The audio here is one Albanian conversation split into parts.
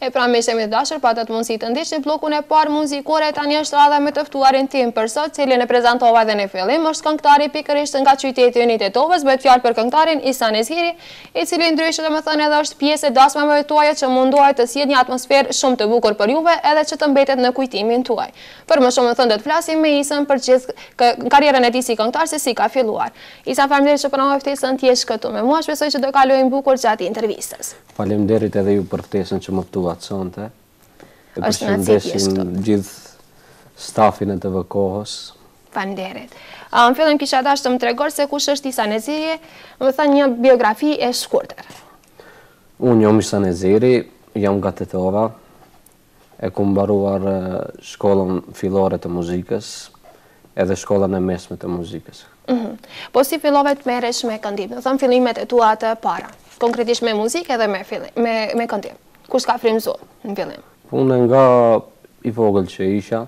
E pra me shemi të dashur, pa të mundësi të ndiqni bllokun e parë muzikore, tani është radha me të ftuarin tim për sot, cilin e prezantova edhe në fillim, është këngëtari pikërisht nga qyteti i Tetovës, bëhet fjalë për këngëtarin Isa Neziri, i cili ndryshe domethënë edhe është pjesë e dasmave tuaja që mundohet të sjellë një atmosferë shumë të bukur për juve, edhe që të mbetet në kujtimin tuaj. Për më shumë thënë do të flasim me Isën për gjithë karrierën e tij si këngëtar, se si ka filluar. Isa, faleminderit që pranove ftesën të jesh këtu me mua, shpresoj që do kalojmë bukur gjatë intervistës. Faleminderit edhe ju për ftesën që më ftuat sonte. E përshëndesim gjithë stafin e TV Kohës. Faleminderit. Në fillim kisha dashur të më tregosh se kush është Isa Neziri, më thënë një biografi e shkurtër. Unë jam Isa Neziri, jam nga Tetova, e kam mbaruar shkollën fillore të muzikës, edhe shkollën e mesme të muzikës. Po si fillove të merresh me këndim? Do thënë fillimet e tua të para, konkretisht me muzikë edhe me këndim. Kush ka frymëzuar në fillim? Unë nga i vogël që isha,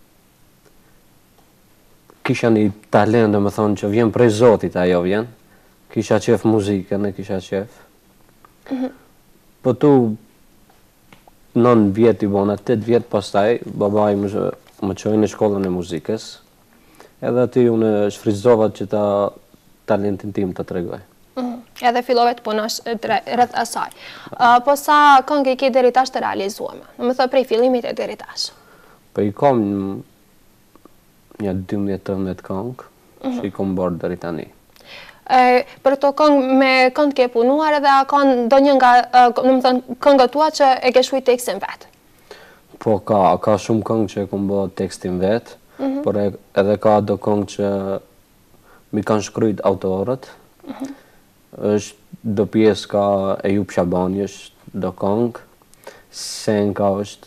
kisha një talent, domethënë që vjen prej Zotit, ajo vjen. Kisha qef muzikën, e kisha qef. Po tu 9 vjet i bona, 8 vjet pastaj, babai më çoi në shkollën e muzikës. Edhe aty unë shfrytëzova që talentin tim të tregoj. Edhe fillove të punosh rreth asaj. Po sa këngë ke deri tash të realizuara? Domethënë prej fillimit e deri tash. Po i kam një 12-13 këngë, që i kam bërë deri tani. Për këto këngë me kënd ke punuar edhe ka ndonjë nga, domethënë këngët tua që e ke shkruar tekstin vet? Po ka shumë këngë që e kam bërë tekstin vet, por edhe ka do këngë që mi kanë shkruajt autorët. Është do pjesë ka Ejub Shabani, është do këngë, Senka është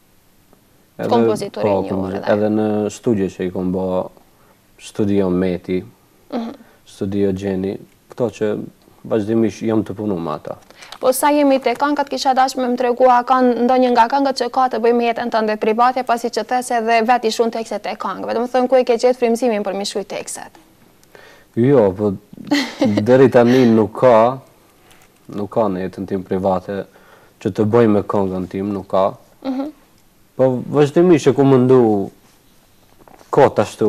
kompozitori një orë. Edhe në studio që i kam bërë, studio Meti, studio Gjeni, këto që vazhdimisht jam të punu me ata. Po sa jemi te këngët, kisha dashur me më tregua, ka ndonjë nga këngët që ka të bëjë me jetën tënde private, pasi që the se edhe vet i shkruan tekstet e këngëve. Domethënë ku e ke gjetë frymëzimin për mi shkruaj tekstet? Jo, po deri tani nuk ka në jetën tim private që të bëj me këngën tim, nuk ka. Po vazhdimisht e ku mundu kot ashtu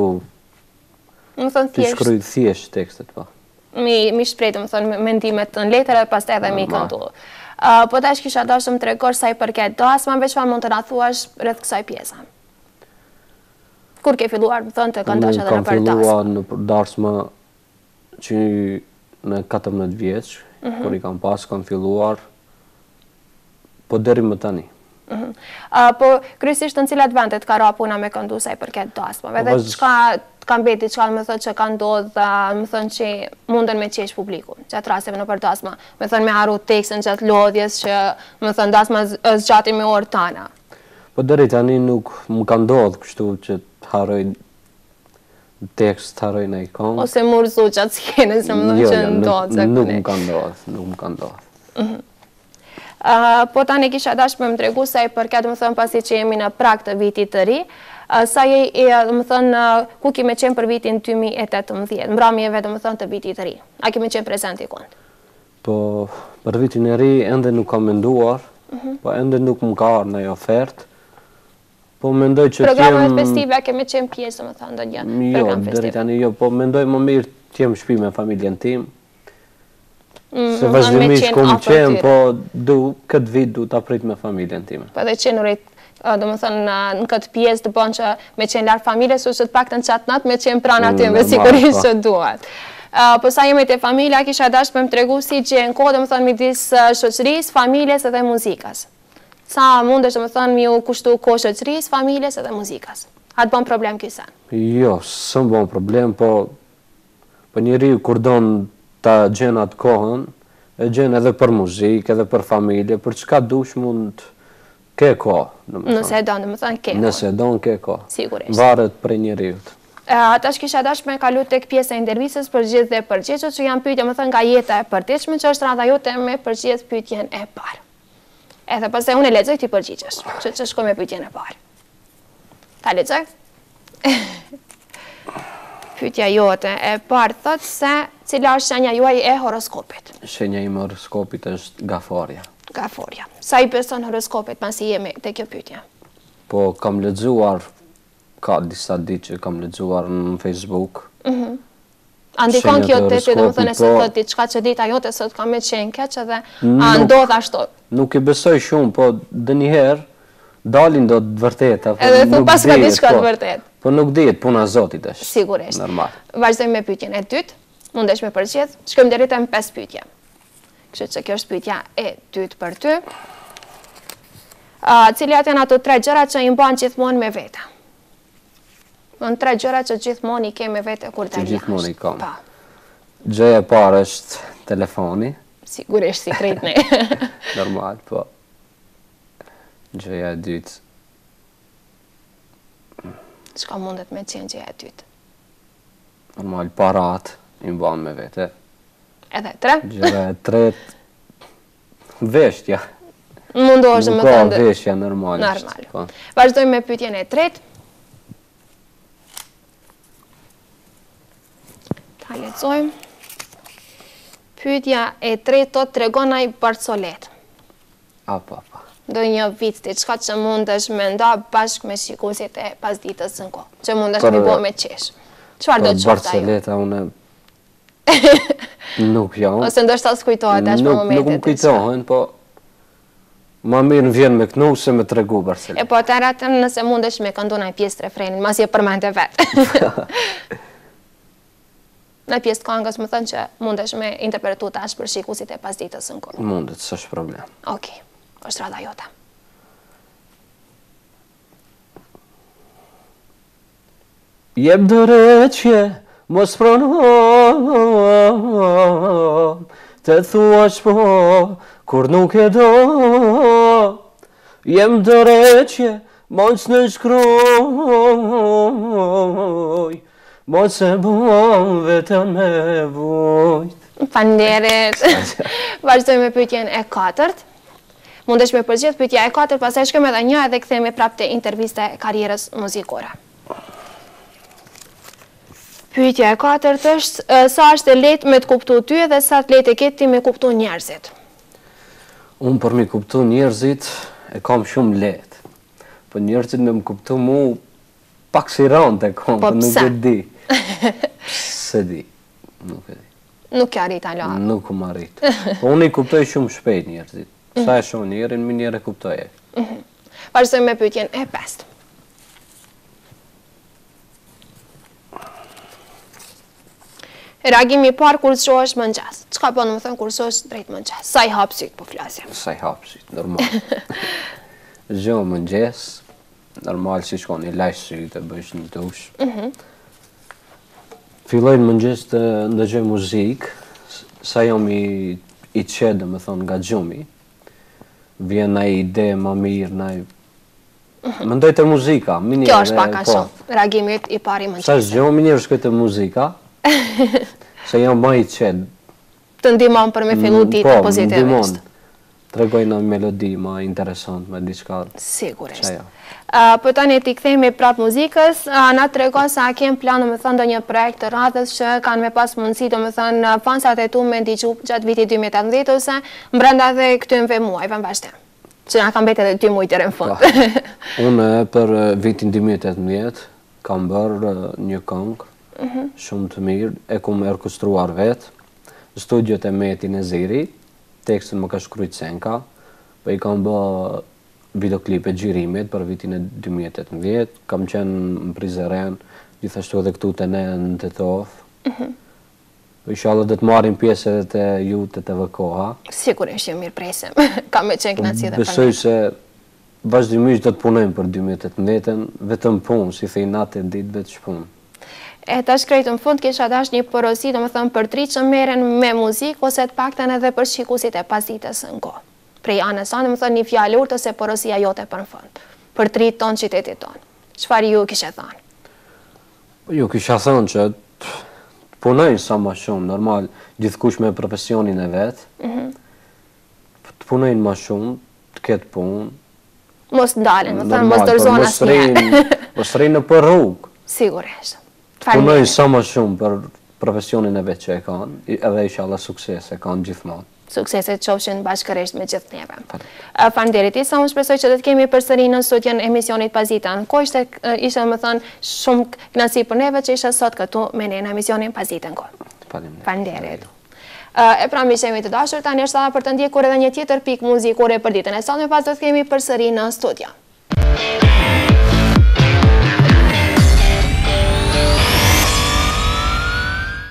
të shkruaj thjesht tekstet, po. Mi shprejtë, më thonë, mendimet në letër e pas të edhe mi këndu. Po tash kisha dashur të tregosh sa i përket dasmave, çfarë mund të na thuash rreth kësaj pjese? Kur ke filluar, më thonë, të këndosh edhe në për dasma? Kam filluar në për dasma që në 14 vjeç, kur i kam pas, kam filluar, po deri më tani. Po kryesisht në cilat vendet ka ra puna me këndu sa i përket dasmave? Dhe çka ka mbeti, çka më thotë që ka ndodhur, më thonë që munden me qesh publiku, gjatë rasteve në për dasma, më thonë me haru tekstin gjatë lodhjes që më thonë dasma zgjati me orë tana. Po deri tani nuk më ka ndodhur kështu që të harroj tekst, të harroj në këngë. Ose murzu gjatë skenës, më thonë që ndodhë. Nuk më ka ndodhur. Po tani kisha dashur me më tregu sa i përket, më thonë, pasi që jemi në prag të vitit të ri, sa më thënë, ku kime qenë për vitin 2018, mbrëmjeve më thënë të vitit të ri? A kime qenë prezent i kund? Po, për vitin e ri, ende nuk kam menduar, po ende nuk më ka arë në ofertë, po mendoj që programet festive, a kime qenë pjesë, më thënë, do një program festive? Jo, deri tani jo, po mendoj më mirë të jem shtëpi me familjen tim, se vazhdimisht kum qenë, po këtë vit du të aprit me familjen time. Po edhe qenurit, do më thënë, në këtë pjesë të bënë që me qenë lartë familje, su që të pak të në qatë natë me qenë pranë atyve, sigurisht që duhet. Po sa jemi të familja, kisha dashur me më tregu si që në kohë, do më thënë, midis shoqërisë, familjes edhe muzikës. Sa mundesh, do më thënë, mi u kushtu kohë shoqërisë, familjes edhe muzikës? A të bën problem kësa? Jo, së më bën problem, po njeriu kur don ta gjen atë kohën, e gjen edhe për muzikë, edhe për familje, për çka dush mund ke kohë. Nëse don, do më thënë, ke kohë. Nëse don, ke kohë. Sigurisht. Varet prej njeriut. Tash kisha dashur me kalu tek pjesa e intervistës përgjigjet dhe përgjigjet, që janë pyetje, më thënë, nga jeta e përditshme, që është rradha jote me përgjigjet pyetjen e parë. Edhe pastaj unë e lexoj ti përgjigjesh, që shkoj me pyetjen e parë. Ta lexoj? Pyetja jote e parë thotë se cila është shenja juaj e horoskopit? Shenja ime e horoskopit është gafarja. Nga forja. Sa i beson horoskopit pasi jemi te kjo pyetje? Po kam lexuar, ka disa ditë që kam lexuar në Facebook. Andikon Shenjat kjo e te ty, domethënë se horoskopit, thot diçka që dita jote sot ka me qenë keq edhe a ndodh ashtu. Nuk i besoj shumë, po dënjëherë dalin do të vërteta. Po Edhe thot nuk pas ka dihet, diçka të po. vërtet. Po nuk dihet, puna e Zotit është. Sigurisht. Normal. Vazhdojmë me pyetjen e dytë. Mundesh me përgjigj. Shkojmë deri te 5 pyetje. Kështu që kjo është pyetja e dytë për ty. Cilat janë ato 3 gjëra që i mban gjithmonë me vete? Në 3 gjëra që gjithmonë i ke me vete kur dalë jashtë. Gjithmonë i kam. Po, Gjëja e parë është telefoni, sigurisht si kritni. normal, po. Gjëja e dytë, Çka mundet me qenë gjëja e dytë? normal, parat i mban me vete. Edhe 3? Gjëja e tretë, veshtja. Mundohesh Nuk më ka thënë. veshja normal. Normal. është, po. Vazhdojmë me pyetjen e tretë. Ta lexojmë. Pyetja e tretë do tregon ai Barcolet. Po. Do një vit diçka që mundesh me nda bashkë me shikuesit e pasdites së kohë. Që mundesh Për- me bo me qesh. Çfarë do Po të qoftë ajo? Barceleta unë nuk jam. Ose ndoshta s'kujtohet tash për Nuk momentet. më kujtohen, po ma mirë vjen me kënu se me tregu Barceleta. E po të ratën nëse mundesh me këndu në pjesë të refrenin, mas je përmende vetë. Në pjesë të këngës më thënë që mundesh me interpretu tash për shikuesit e pasdites së kohë. Mundet, s'është problem. Okej, është rada jota. Jep dërëqje, mos prono, të thuash po, kur nuk e do. Jem dërëqje, mos në shkroj, mos e bom vetën me vujt. Faleminderit. Vazhdojmë me pyetjen e katërt. Mundesh me përgjigj pyetja e katërt, pastaj shkojmë edhe një edhe kthehemi prapë te intervista e karrierës muzikore. Pyetja e katërt është sa është e lehtë me të kuptu ty dhe sa të lehtë e ke ti me kuptu njerëzit? Unë për mi kuptu njerëzit e kam shumë lehtë. Po njerëzit me më kuptu mu pak si rante kam, Po po nuk pse? e di. Se di, nuk e di. Nuk ka arrit alo. Nuk më arrit. Po unë i kuptoj shumë shpejt njerëzit. Sa e shoh njerin, më njerë e kuptoj e. Vazhdojmë me pyetjen e pestë. Reagimi i parë kur shohesh mëngjes. Çka bën, më thënë, kur shohesh drejt mëngjes? Sa i hap syt po flasim. Sa i hapësit, normal. Zhjo mëngjes, normal si shkon i lajsh sytë, bëjsh një dush. Filloj në mëngjes të ndëgjoj muzikë, sa jam i qedë, më thonë, nga gjumi. Vjen na ide ma mirë, na i... Mendoj të muzika, minjerë. Kjo është pak a shumë. Reagimi i parë i Sa mëngjesit. zgjo, minjerë shkoj të muzika, se jam ma i qedë. Të ndihmon për me fillu ditën pozitivisht. Tregoj në melodi ma interesant, me diçka. Sigurisht. Qa ja. Po tani ti kthehemi prapë muzikës, na tregon se a kem plan domethënë ndonjë projekt të radhës që kanë me pas mundësi domethënë fansat e tu me ndiqu gjatë vitit 2018 ose brenda dhe këtyre muajve në vazhdim. Që na kanë mbetë edhe 2 muaj deri në fund. Unë për vitin 2018 kam bërë një këngë shumë të mirë, e ku më orkestruar vetë, studiot e Metin e Ziri, tekstin më ka shkrujt Senka, po i kam bë videoklip e xhirimit për vitin e 2018, kam qenë në Prizren, gjithashtu edhe këtu të ne në Tetov. Po inshallah dhe të marrin pjesë edhe të ju të TV-koha. Sigurisht ju mirë presim. Kam me qenë kënaqësi dhe për Besoj ne. se vazhdimisht do të punojmë për 2018-ën, vetëm punë, si thej natë e ditë vetë shpunë. E tash krejt në fund kisha dash një porosi domethënë për tri që merren me muzikë ose të paktën edhe për shikuesit e pasdites në kohë. Prej anës sonë domethënë një fjalë urtë ose porosia jote për në fund. Për tri ton qytetit ton. Çfarë ju kishe thënë? Ju kisha thënë që të punojnë sa ma shumë, normal, gjithkush me profesionin e vetë, të punojnë ma shumë, të ketë punë, Mos ndalen, më thënë, mos normal, dorëzon asnjëherë. mos rrinë në për rrugë, Sigurisht. punojnë sa ma shumë për profesionin e vetë që e kanë, edhe inshallah sukses e kanë gjithmonë. Sukseset qofshin bashkërisht me gjithë neve. Faleminderit. Sa unë shpresoj që do të kemi përsëri në studion emisionit Pazita në kohë. Ishte më thënë shumë kënaqësi për neve që isha sot këtu me ne në emisionin Pazita në kohë. Faleminderit. E pra mi shemi të dashur, tani është për të ndjekur edhe një tjetër pikë muzikore për ditën e sotme, pas do të kemi përsëri në studio.